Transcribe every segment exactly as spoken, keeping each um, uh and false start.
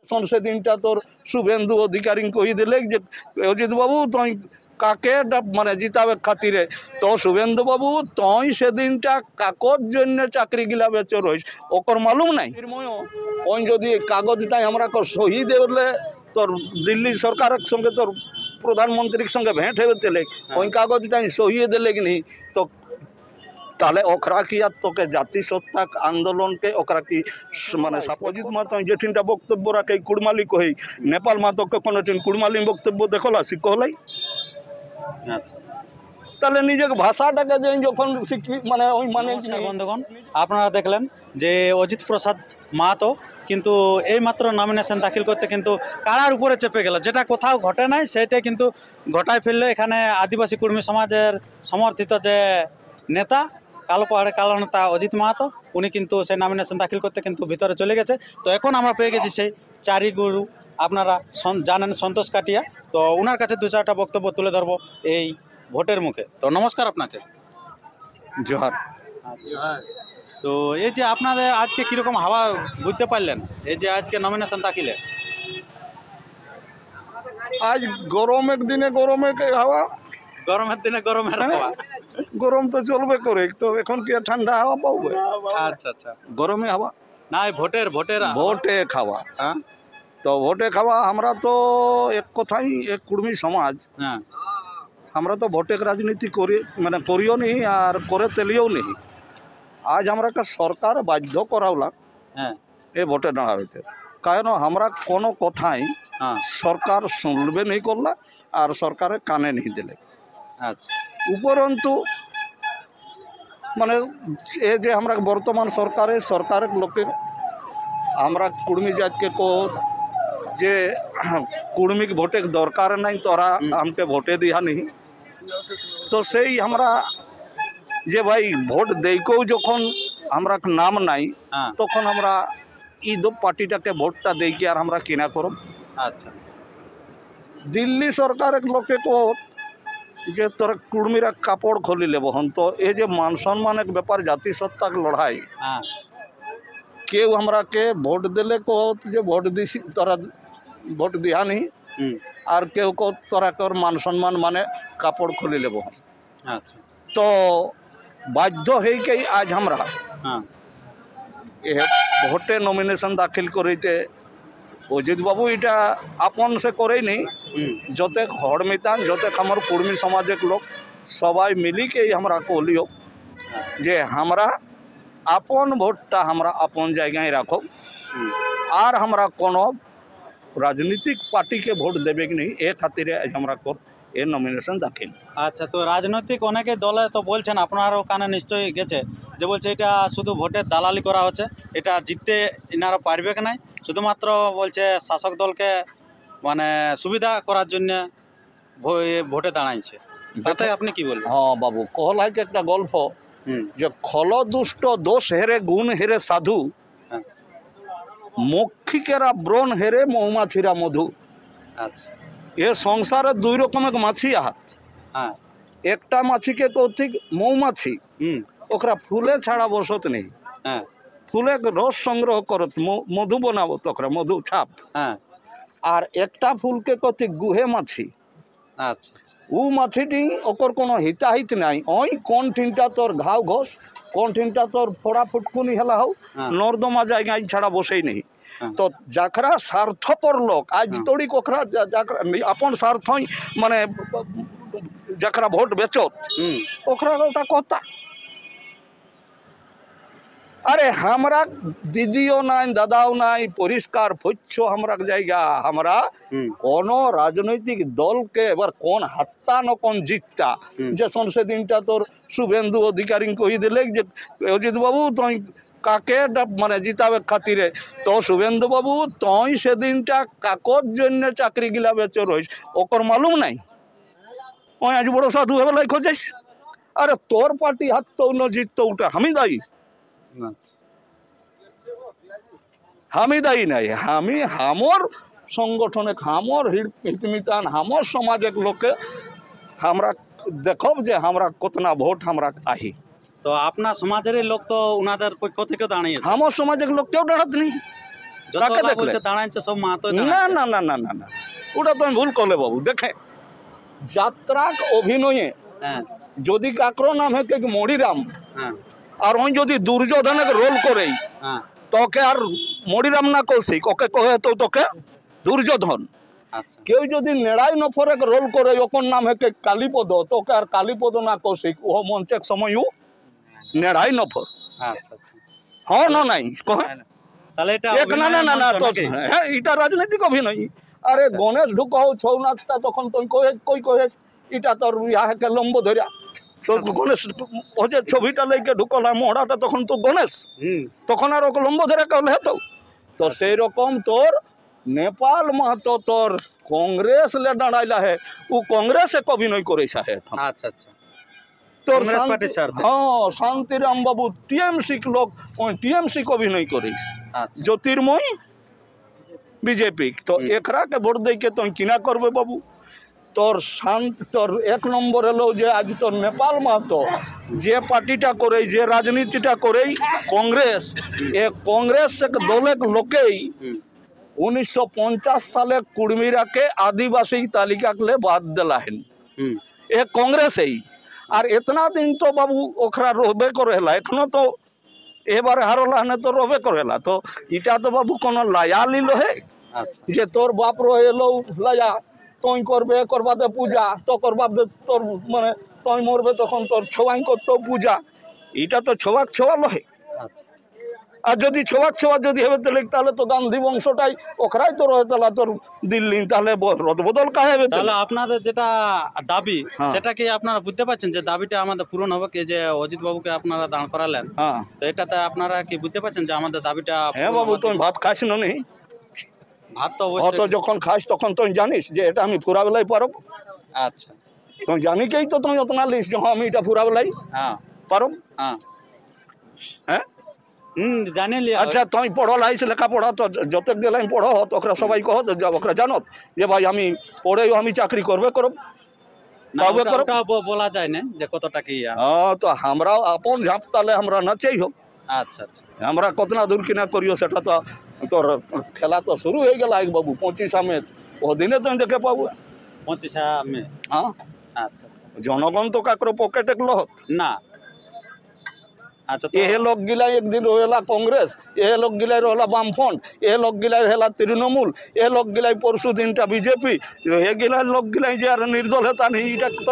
সে দিনটা তোর শুভেন্দু অধিকারী কই দিলে যে অজিত বাবু তুই কাকে মানে জিতাবে খাতিরে তো শুভেন্দু বাবু তুই সেদিনটা কাকর জন্য চাকরি গিলা বেচ রইস ওকর মালুম নাই ওই যদি কাগজটাই আমরা সহি দেলে তোর দিল্লি সরকারের সঙ্গে তোর প্রধানমন্ত্রীর সঙ্গে ভেঁট হবে তেলে ওই কাগজটাই সহিয়ে দিলে কি তো তাহলে ওকরা কি আর তোকে জাতিসত্তা আন্দোলনকে ওকরা কি মানে অজিত মাতো যেটিনটা বক্তব্য রাখে কুড়মালি কই নেপাল মাতোকে কোনোটিন কুড়মালি বক্তব্য দেখলা শিখ হলাই তাহলে নিজের ভাষাটাকে যে যখন শিখি মানে ওই মানে বন্ধুগণ আপনারা দেখলেন যে অজিত প্রসাদ মাহাতো কিন্তু এই মাত্র নমিনেশন দাখিল করতে কিন্তু কারার উপরে চেপে গেল, যেটা কোথাও ঘটে নাই সেটাই কিন্তু ঘটায় ফেললো এখানে আদিবাসী কর্মী সমাজের সমর্থিত যে নেতা কালো পাহাড়ে কালো নেতা অজিত মাহাতো, উনি কিন্তু সেই নমিনেশন দাখিল করতে কিন্তু ভিতরে চলে গেছে। তো এখন আমরা পেয়ে গেছি সেই চারি গুরু, আপনারা জানেন সন্তোষ কাটিয়া, তো ওনার কাছে দু চারটা বক্তব্য তুলে ধরবো এই ভোটের মুখে। তো নমস্কার আপনাকে। জোহার। আচ্ছা, তো এই যে আপনাদের আজকে কীরকম হাওয়া বুঝতে পারলেন এই যে আজকে নমিনেশন দাখিলে? আজ গরমের দিনে গরমের হাওয়া, গরমের দিনে গরমের হাওয়া, গরম তো চলবে করে, তো এখন কি ঠান্ডা হাওয়া পাবে? আচ্ছা আচ্ছা, গরমে হাওয়া না ভোটের ভোটের ভোটে খাওয়া। হ্যাঁ, তো ভোটে খাওয়া আমরা তো এক কথাই এক কুর্মী সমাজ, হ্যাঁ আমরা তো ভোটে রাজনীতি করি মানে করিও নি আর করে তেলিও নি। আজ আমরা একটা সরকার বাধ্য করাওলাম হ্যাঁ এ ভোটে দাঁড়াইতে, কারণ আমরা কোনো কথাই সরকার শুনবে নেই করলা আর সরকারের কানে নেই দিলে। আচ্ছা, উপরন্তু মানে এ যে আমরা বর্তমান সরকারে সরকারের লোকে আমরা কুর্মী জাতকে কো যে কুর্মীকে ভোটে দরকার নাই, তোরা আমাকে ভোটে দিয়া নি। তো সেই আমরা যে ভাই ভোট দেইকেও যখন আমরা নাম নাই তখন আমরা ঈদ পার্টিটাকে ভোটটা দেইকে আর আমরা কিনা করব। আচ্ছা, দিল্লি সরকারের লোকে কো যে তোরা কুর্মীরা কাপড় খুলি লেব হন, তো এই যে মান সম্মানের ব্যাপার জাতিসত্তাক লড়াই, কেউ আমরাকে ভোট দিলে কো যে ভোট দিছি তোরা ভোট দিয়া নি, আর কেউ কো তোরা তোর মান সম্মান মানে কাপড় খুলি লেব হন। আচ্ছা, তো বাধ্য হয়েই আজ আমরা ভোটে নমিনেশন দাখিল করিতে অজিত বাবু এটা আপন সে করেই নি, যতে হড় মিতান যতে আমার কর্মী সমাজের লোক সবাই মিলিকেই আমরা কলিও যে আমরা আপন ভোটটা আমরা আপন জায়গায় রাখো আর আমরা কোনো রাজনীতিক পার্টিকে ভোট দেবে কি নেই এ খাতিরে আজ আমরা এর নমিনেশন দাখিল। আচ্ছা, তো রাজনৈতিক অনেকে দলে তো বলছেন, আপনারও কানে নিশ্চয়ই গেছে যে বলছে এটা শুধু ভোটের দালালি করা হচ্ছে, এটা জিততে এনারা পারবে কি নাই, শুধুমাত্র বলছে শাসক দলকে মানে সুবিধা করার জন্য ভোটে দাঁড়াইছে, তাতে আপনি কি বলবেন? হ্যাঁ বাবু, কহলাই একটা গল্প যে খল দুষ্ট দোষ হেরে গুণ হেরে সাধু, মক্ষিকেরা ব্রণ হেরে মৌমাছিরা মধু। আচ্ছা, এ সংসারে দুই রকমের মাছি আহাত, হ্যাঁ একটা মাছিকে কৌতিক মৌমাছি, হুম ওকরা ফুলে ছাড়া বসত নেই, হ্যাঁ ফুলে রস সংগ্রহ করত মধু বানাবো তোকরা মধু ছাপ, হ্যাঁ আর একটা ফুলকে কৌতিক গুহে মাছি। আচ্ছা, ও মাছিটি ওকর কোনো হিতাহিত নাই, ওই কোন ঠিনটা তোর ঘাও ঘোষ কোন ঠিনটা তোর ফোড়া ফুটকুনি হেলা হোক নর্দমা জায়গায় ছাড়া বসেই নেই। তো যাকরা স্বার্থপর লোক আজ তোড়ি কোখরা আপন স্বার্থই মানে যাকরা ভোট বেচত ওখরা ওটা কথা। আরে আমরা দিদিও নাই দাদাও নাই, পরিষ্কার পরিচ্ছ আমরা জায়গা, আমরা কোন রাজনৈতিক দলকে এবার কোন হাত্তা ন কোন জিততা যে সেদিনটা তোর শুভেন্দু অধিকারী কই দিলে যে অজিত বাবু তুই কাকে মানে জিতাবে খাতিরে তো শুভেন্দু বাবু তুই সেদিনটা কাকর জন্য চাকরি গিলা বেচ রইস ওকর মালুম নাই, ওই আজ বড় সাধু হেবেলাই খোঁজাইস। আরে তোর পার্টি হাত তো ন জিততো ওটা আমি দায়ী, আমি দায়ী নাই, আমি হামর সংগঠনে হামর হিতমিতান হামর সমাজের লোকে আমরা দেখব যে আমরা কতনা ভোট আমরা আহি। তো আপনার সমাজের লোক তো ওনাদের পক্ষ থেকে দাঁড়িয়েছে, আমার সমাজের লোক কেউ দাঁড়াত নেই, যত কাকে ওরা দেখলে? বলছে দাঁড়াইছে সব মাহাতো না না না না না না ওটা তুমি ভুল করলে বাবু। দেখে যাত্রা অভিনয়ে হ্যাঁ যদি কাকরো নাম হে কি মরিরাম হ্যাঁ আর ওই যদি দুর্যোধনের রোল করেই হ্যাঁ তোকে আর মরিরাম না কৌশিক ওকে কহে তো তোকে দুর্যোধন। আচ্ছা কেউ যদি নেড়াই নফরে রোল করে ওকর নাম হে কালীপদ তোকে আর কালীপদ না কৌশিক ও মঞ্চের সময় নেড়াই নফর। আচ্ছা আচ্ছা হ্যাঁ না নাই কহে তাহলে এটা এক না না না না অভিনয়ের তো মঞ্চ নাকি? হ্যাঁ এটা রাজনৈতিক অভিনয়। আরে গণেশ ঢুকাও ছৌ নাচটা তখন তুই কয়ে কই কহেস এটা তোর ইহাকে লম্ব ধরিয়া তো গণেশ ও যে ছবিটা লেগে ঢুকলাম মোড়াটা তখন তো গণেশ হুম তখন আর ওকে লম্ব ধরে কেউ হেতো তো সেই রকম তোর নেপাল মাহাতো তোর কংগ্রেস লে দাঁড়াইলা হে ও কংগ্রেস এক অভিনয় করেছে হে এখন আচ্ছা আচ্ছা তোর কংগ্রেস শান্তি- পার্টির স্বার্থে। হ্যাঁ শান্তিরাম বাবু টিএমসি লোক ওই টিএমসি অভিনয় করিস আচ্ছা জ্যোতির্ময় বিজেপি তো হুম। একরাকে ভোট দিয়ে তুই কিনা করবে বাবু। তোর শান্ত তোর এক নম্বর এলো যে আজ তোর নেপাল মাহাতো যে পার্টিটা করে যে রাজনীতিটা করেই কংগ্রেস এ কংগ্রেস এক দলের লোকেই হুম উনিশশো পঞ্চাশ সালে কুর্মীরাকে আদিবাসী তালিকাকে বাদ দিলাহেন হুম এ কংগ্রেসেই। আর এতনা দিন তো বাবু ওখরা রহবে করেলা এখনো তো এবারে হারলাহনে তো রহবে করেলা তো এটা তো বাবু কোনো লায়া লিল হে আচ্ছা যে তোর বাপ রয়েলো লায়া তুই করবে করবাতে পূজা তো করবাতে তোর মানে তুই মরবে তখন তোর ছোয়াই করতো পূজা এটা তো ছোয়াক ছোয়া লহে। আচ্ছা আর যদি ছোয়াক ছোয়া যদি হবে তাহলে তাহলে তো গান্ধী বংশটাই ওখরাই তো রয়ে তাহলে তোর দিল্লি তাহলে রদবদল কাহে হবে তাহলে আপনাদের যেটা দাবি হ্যাঁ। সেটা কি আপনারা বুঝতে পারছেন যে দাবিটা আমাদের পূরণ হবে কি যে অজিত বাবুকে আপনারা দাঁড় করালেন হ্যাঁ তো এটাতে আপনারা কি বুঝতে পারছেন যে আমাদের দাবিটা হ্যাঁ পূরণ বাবু হবে? তুই ভাত খাস না নি ভাত তো অত অবশ্যই যখন খাস তখন তুই জানিস যে এটা আমি ফুরাবেলাই পারব আচ্ছা তুই জানিকেই তো তুই অতনা লিস যে হ্যাঁ আমি এটা ফুরাবেলাই হ্যাঁ পারব হ্যাঁ হ্যাঁ। হুম জানি লিয়া আচ্ছা তুই পড়ল আইস লেখাপড়া তো যত গেলাই পড়ো তো ওরা সবাই কহ ওরা জানত যে ভাই আমি পড়েও আমি চাকরি করবে করব না, পাবে ওটা- করব। ওটা ব- বলা যায় না যে কতটা কি ইয়া। হ্যাঁ তো আমরাও আপন ঝাঁপ তাহলে আমরা নাচেই হোক আচ্ছা আচ্ছা আমরা কতনা দূর কিনা করিও সেটা তো তোর খেলা তো শুরু হয়ে গেল এক বাবু পঁচিশ আমে ও দিনে তুই দেখে পাবো। পঁচিশা মে হ্যাঁ আচ্ছা আচ্ছা জনগণ তো কাকরো পকেটে লহত না আচ্ছা তো এ লোক গিলাই একদিন রহেলা কংগ্রেস এ লোক গিলাই রহলা বামফ্রন্ট এ লোক গিলাই রহেলা তৃণমূল এ লোক গিলাই পরশু দিনটা বিজেপি এ গিলাই লোক গিলাই যে আর নির্দল হেতা নেই এটা তোর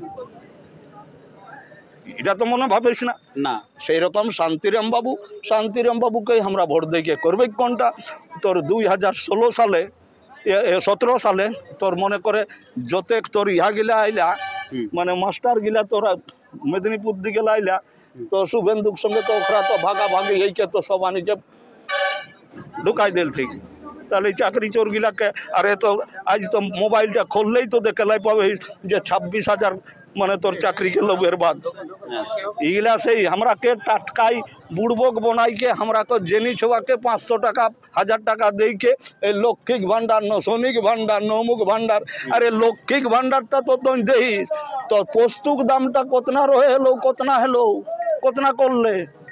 এটা তো মনে ভাবিস না। না সেই রকম শান্তিরাম বাবু শান্তিরাম বাবুকেই আমরা ভোট দিয়ে করবে কোনটা তোর দুই হাজার ষোলো সালে সতেরো সালে তোর মনে করে যতে তোর ইহা গিলা আইলা হুম। মানে মাস্টার গিলা তোরা মেদিনীপুর দিকে আইলা তো শুভেন্দুর সঙ্গে তো ওরা তো ভাগাভাগি এইকে তো সব আনিকে ঢুকাই দিল ঠিক তাহলে এই চাকরি চোর গিলাকে আরে তো আজ তো মোবাইলটা খুললেই তো দেখে লাই পাবে যে ছাব্বিশ হাজার মানে তোর চাকরি के लोग बर्बाद इगला से ही हमरा के टटकाई बुड़बोक बनाई के हमरा को जेनी छुआ के पाँच सौ टका हजार टका दे के ए लौकिक भंडार नौसोनिक भंडार नौमुख भंडार अरे लौकिक भंडारটা তো তুই দেখিস তো পোস্তুক দামটা কতনা রহে হেলো কতনা হেলো কতনা করলে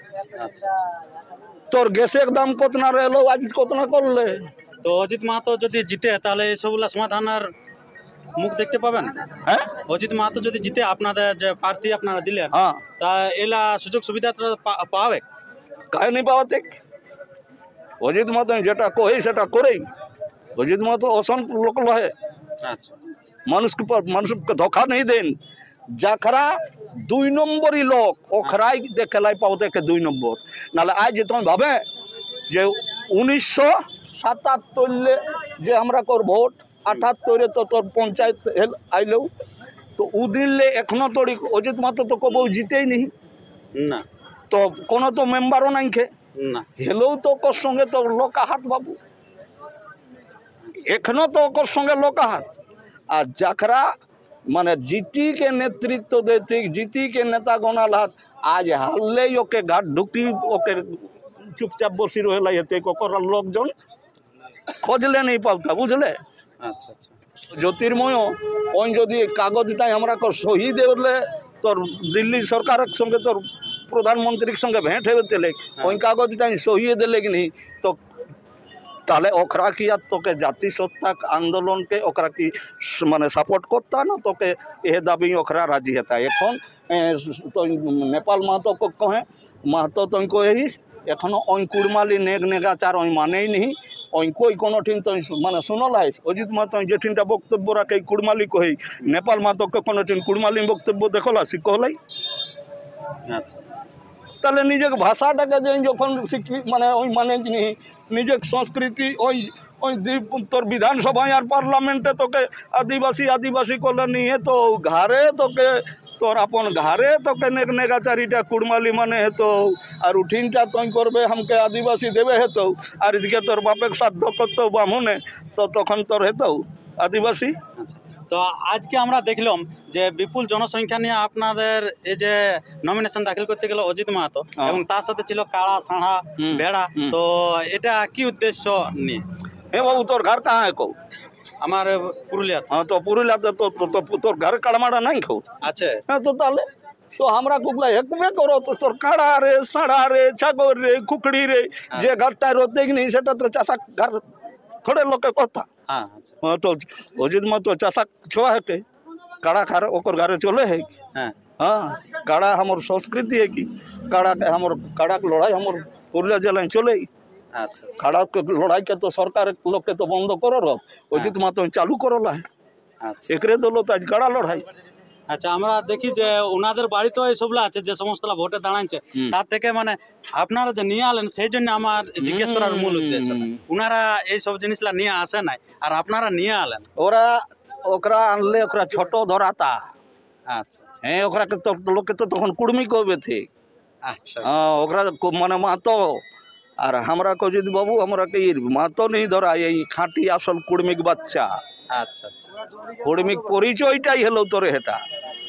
তোর গ্যাসের দাম কতনা রহেলো আজ কতনা করলে। তো অজিত মাহাতো যদি জিতে তাহলে এসবগুলা সমাধানের মুখ দেখতে পাবেন। হ্যাঁ অজিত মাহাতো যদি জিতে আপনাদের যে প্রার্থী আপনারা দিলেন হ্যাঁ তা এলা সুযোগ সুবিধা তো পা- পাবে কাहे नहीं पावा ठीक অজিত মাহাতো যেটা কই সেটা করেই অজিত মাহাতো অসন লোক লহে আচ্ছা মানুষকে প- মানুষকে ধোকা नहीं देन যাখরা দুই নম্বরই লোক ওখরাই দেখেলাই পাও দেখে দুই নম্বর নালে আজ যে তুমি ভাবে যে উনিশশো সাতাত্তর যে আমরা কর ভোট আটাত্তরে তো তোর পঞ্চায়েত হেল- আইলেও তো উদিনলে এখনো তোর অজিত মাহাতো তো কবু জিতেই নেই না তো কোনো তো মেম্বারও নাই খে না হেলেও তো ওকর সঙ্গে তো লোকাহাত বাবু এখনো তো ওকর সঙ্গে লোকাহাত আর যাখরা মানে জিতি के नेतृत्व देती जीती के नेता गणाल हाथ आज हारले ओके घाट ढुकी ओके चुपचाप बसी रहे हेते ओकर लोकजन खोजले नहीं पाता बुझले। আচ্ছা আচ্ছা জ্যোতির্ময় ওই যদি কাগজটাই আমরা কর সহি দেলে তোর দিল্লি সরকারের সঙ্গে তোর প্রধানমন্ত্রীর সঙ্গে ভেঁট হবে তেলে ওই কাগজটাই সহিয়ে দিলে কি নি তো তাহলে ওখরা কি আর তোকে জাতিসত্তা আন্দোলনকে ওখরা কি স- মানে সাপোর্ট করতে হয় না তোকে এ দাবি ওখরা রাজি হতা এখন এ, তো নেপাল মাহাতো কহে মাহাতো তুই কহিস এখনো ওই কুড়মালি নেগ নেগাচার ওই মানেই নিহি ওই কই কোনো ঠিন তুই মানে শুনলাইস অজিত মাহাতো যেঠিনটা বক্তব্য রাখে এই কুড়মালি কহি নেপাল মাহাতোকে কোনো ঠিন কুড়মালি বক্তব্য দেখলা শিখলাই আচ্ছা তাহলে নিজের ভাষাটাকে যে যখন শিখি মানে ওই মানে কি নিজের সংস্কৃতি ওই ওই দ্বীপ তোর বিধানসভায় আর পার্লামেন্টে তোকে আদিবাসী আদিবাসী করলে নিয়ে তো ঘাড়ে তোকে তোর আপন ঘাড়ে তোকে নেগ নেগাচারিটা কুড়মালি মানে হেতো আর উঠিনটা তুই করবে আমাকে আদিবাসী দেবে হেতো আর এদিকে তোর বাপের সাধ্য করতো বামুনে তো তখন তোর হেতো আদিবাসী আচ্ছা তো আজকে আমরা দেখলাম যে বিপুল জনসংখ্যা নিয়ে আপনাদের এই যে নমিনেশন দাখিল করতে গেল অজিত মাহাতো হ্যাঁ। এবং তার সাথে ছিল কাড়া সাঁড়া হুম, ভেড়া হুম। তো এটা কি উদ্দেশ্য নিয়ে হে বাবু তোর ঘর কাহা কৌ আমার পুরুলিয়া হ্যাঁ তো পুরুলিয়াতে তো তো- তো- তোর ঘর কাড়মাটা নাই খাও আছে হ্যাঁ তো তাহলে তো আমরা কুকলা হেকবে করো তো তোর কাড়া রে সাড়া রে ছাগল রে কুকড়ি রে যে ঘরটা রোতেই নেই সেটা তো চাষা ঘর থোড়ে লোকে কথা হ্যাঁ আচ্ছা হ্যাঁ তো অজিত মা তো চাষা ছোয়া হেকে কাড়া খার ওকর ঘরে চলে है হ্যাঁ हाँ काड़ा हमर संस्कृति है कि काड़ा के हमर काड़ा के लड़ाई हमर पुरुलिया जिला में चले আচ্ছা काड़ा के लड़ाई के तो सरकार लोग के तो बंद करो रहो अजित मा तो चालू करो ला है আচ্ছা एकरे दलो तो आज काड़ा लड़ाई আচ্ছা আমরা দেখি যে ওনাদের বাড়িতেও এইসবগুলো আছে যে সমস্ত ভোটে দাঁড়াচ্ছে হুম। তার থেকে মানে আপনারা যে নিয়ে আলেন সেই জন্য আমার জিজ্ঞেস করার মূল উদ্দেশ্য হুম। ওনারা এইসব জিনিসগুলা নিয়ে আসে নাই আর আপনারা নিয়ে আলেন ओरा ओकरा अनले ओकरा छोटो धराता আচ্ছা हैं ओकरा के तो लोग के तो तखन कुर्मी कहबे थे আচ্ছা हाँ ओकरा को माने महतो और हमरा को अजित बाबू हमरा के ई महतो नहीं धरा এই খাঁটি আসল কুর্মিক বাচ্চা আচ্ছা কুর্মিক পরিচয়টাই হলো তোর এটা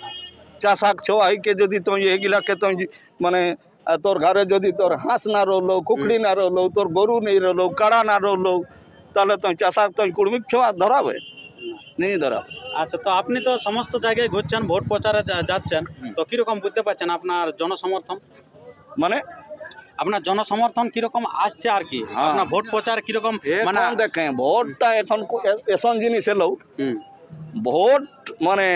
চাষাক ছোয়াইকে যদি তুই এগুলাকে তুই মানে আহ, তোর ঘরে যদি তোর হাঁস না রলো কুকড়ি না রলো তোর গরু নেই রলো কাড়া না রলো তাহলে তুই চাষাক তুই কুর্মিক ছোয়া ধরাবে নেই ধরাবে আচ্ছা তো আপনি তো সমস্ত জায়গায় ঘুরছেন ভোট প্রচারে যা- যাচ্ছেন তো কিরকম বুঝতে পারছেন আপনার জনসমর্থন মানে আপনার জনসমর্থন কিরকম আসছে আর কি হ্যাঁ। আপনার ভোট প্রচার কিরকম মানে এখন দেখেন ভোটটা এখন কো- এ- এসন জিনিস এলো হুম ভোট মানে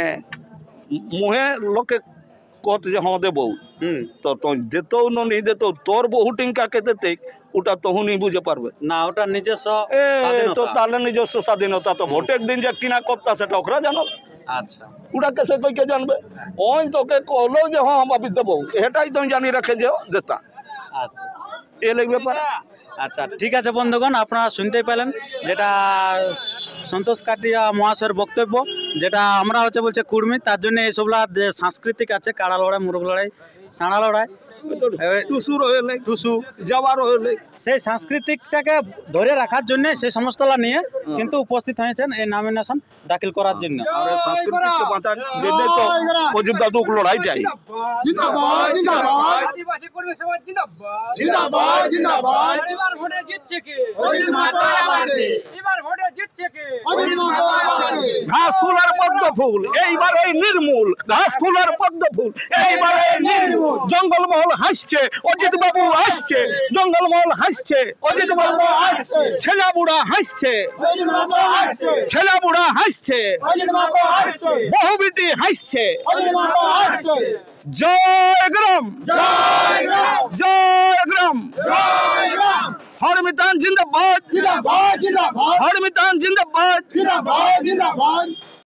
মুহে লোকে কত যে হ্যাঁ দেবো হুম তো তুই দেতেও না নেই দেতেও তোর বহুটিং কাকে দেতে ওটা তখনই বুঝে পারবে না ওটা নিজস্ব এ তো স্বাধীনতা। তাহলে নিজস্ব স্বাধীনতা তো ভোটের দিন যে কিনা করতা সেটা ওরা জানো আচ্ছা ওটা কেসে কই কে জানবে ওই তোকে কলো যে হ্যাঁ আমি দেবো এটাই তুমি জানি রাখে যে দেতা আচ্ছা এ লাগবে পারে আচ্ছা ঠিক আছে বন্ধুগণ আপনারা শুনতেই পেলেন যেটা সন্তোষ কাটিয়া মহাশয়ের বক্তব্য যেটা আমরা হচ্ছে বলছে কুর্মি তার জন্য এইসবগুলা যে সাংস্কৃতিক আছে কাড়া লড়াই মুরগ লড়াই সাঁড়া লড়াই টুসু রহলে টুসু যাওয়া রহলে সেই সাংস্কৃতিকটাকে ধরে রাখার জন্য সেই সমস্তলা নিয়ে কিন্তু উপস্থিত হয়েছেন এই নমিনেশন দাখিল করার জন্য আর সংস্কৃতিকে বাঁচা দিলে তো অজিত দাদুক লড়াইটাই জিন্দাবাদ জিন্দাবাদ আদিবাসী কর্মী সমাজ জিন্দাবাদ জিন্দাবাদ জিন্দাবাদ এবার ভোটে জিতছে কে অজিত মাহাতো আমাকে এবার ভোটে জিতছে কে অজিত মাহাতো আমাকে ঘাস ফুল আর পদ্ম ফুল এইবার এই নির্মূল ঘাস ফুল আর পদ্ম ফুল এইবার এই নির্মূল জঙ্গলমহল হাসছে অজিত বাবু আসছে জঙ্গলমহল হাসছে অজিত বাবু আসছে ছেলা বুড়া হাসছে অজিত মাহাতো আসছে ছেলা বুড়া হাসছে অজিত মাহাতো আসছে বহু বেটি হাসছে অজিত মাহাতো আসছে জয় গ্রাম জয় রাম জয় গ্রাম জয় রাম হরমিতান জিন্দাবাদ জিন্দাবাদ জিন্দাবাদ হরমিতান জিন্দাবাদ জিন্দাবাদ জিন্দাবাদ